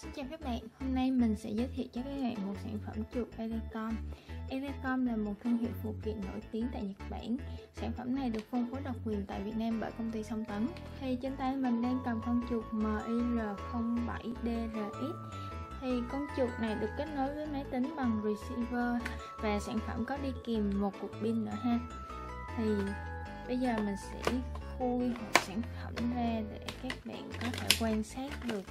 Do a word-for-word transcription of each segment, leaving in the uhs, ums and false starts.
Xin chào các bạn, hôm nay mình sẽ giới thiệu cho các bạn một sản phẩm chuột Elecom. Elecom là một thương hiệu phụ kiện nổi tiếng tại Nhật Bản. Sản phẩm này được phân phối độc quyền tại Việt Nam bởi công ty Song Tấn. Thì trên tay mình đang cầm con chuột M I R không bảy D R S. Thì con chuột này được kết nối với máy tính bằng receiver và sản phẩm có đi kèm một cục pin nữa ha. Thì bây giờ mình sẽ khui hộp sản phẩm ra để các bạn có thể quan sát được.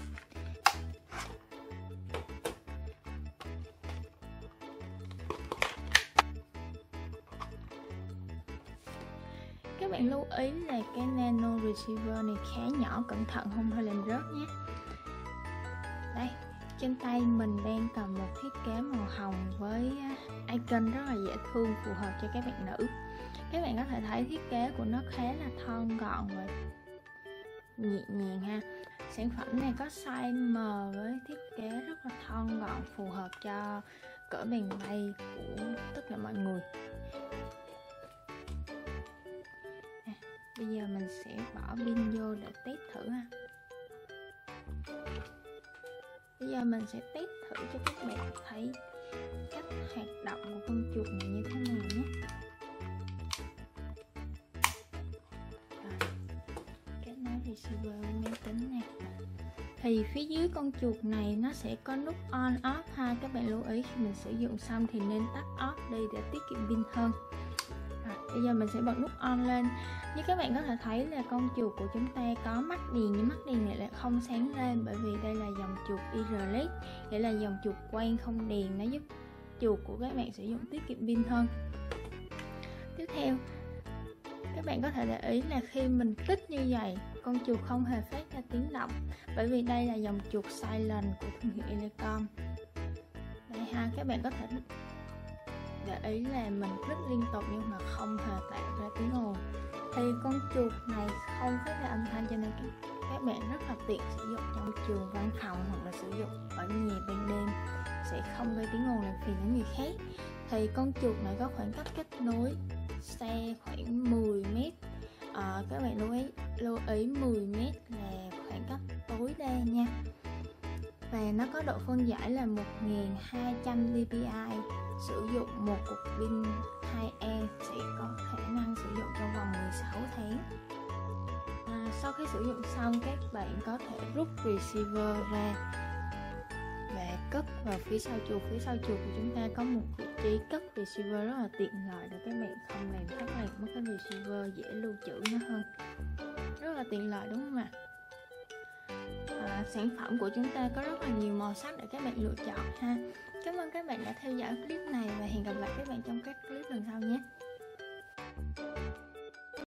Các bạn lưu ý là cái nano receiver này khá nhỏ, cẩn thận không thôi làm rớt nhé. Đây, trên tay mình đang cầm một thiết kế màu hồng với icon rất là dễ thương, phù hợp cho các bạn nữ. Các bạn có thể thấy thiết kế của nó khá là thon gọn và nhẹ nhàng ha. Sản phẩm này có size M với thiết kế rất là thon gọn, phù hợp cho cỡ bàn tay của tất cả mọi người. À, bây giờ mình sẽ bỏ pin vô để test thử ha. Bây giờ mình sẽ test thử cho các bạn thấy cách hoạt động của con chuột này như thế nào nhé. Kết nối receiver với máy tính nè. Thì phía dưới con chuột này nó sẽ có nút on off ha. Các bạn lưu ý khi mình sử dụng xong thì nên tắt off đi để tiết kiệm pin hơn. Rồi, bây giờ mình sẽ bật nút on lên. Như các bạn có thể thấy là con chuột của chúng ta có mắt đèn, nhưng mắt đèn này lại không sáng lên bởi vì đây là dòng chuột I R L E D, nghĩa là dòng chuột quang không đèn, nó giúp chuột của các bạn sử dụng tiết kiệm pin hơn. Tiếp theo, các bạn có thể để ý là khi mình kích như vậy, con chuột không hề phát ra tiếng động bởi vì đây là dòng chuột silent của thương hiệu Elecom. Đây ha, các bạn có thể để ý là mình click liên tục nhưng mà không hề tạo ra tiếng ồn. Thì con chuột này không phát ra âm thanh cho nên các bạn rất là tiện sử dụng trong trường văn phòng hoặc là sử dụng ở nhà ban đêm, sẽ không gây tiếng ồn làm phiền đến người khác. Thì con chuột này có khoảng cách kết nối xe khoảng mười mét. À, các bạn lưu ý, lưu ý mười mét là khoảng cách tối đa nha. Và nó có độ phân giải là một nghìn hai trăm D P I. Sử dụng một cục pin hai E sẽ có khả năng sử dụng trong vòng mười sáu tháng. À, sau khi sử dụng xong, các bạn có thể rút receiver ra và cất vào phía sau chuột. Phía sau chuột của chúng ta có một vị trí cất receiver rất là tiện lợi để các bạn không làm thất lạc mất cái receiver, dễ lưu trữ nó hơn. Rất là tiện lợi đúng không ạ? À, sản phẩm của chúng ta có rất là nhiều màu sắc để các bạn lựa chọn ha. Cảm ơn các bạn đã theo dõi clip này và hẹn gặp lại các bạn trong các clip lần sau nhé.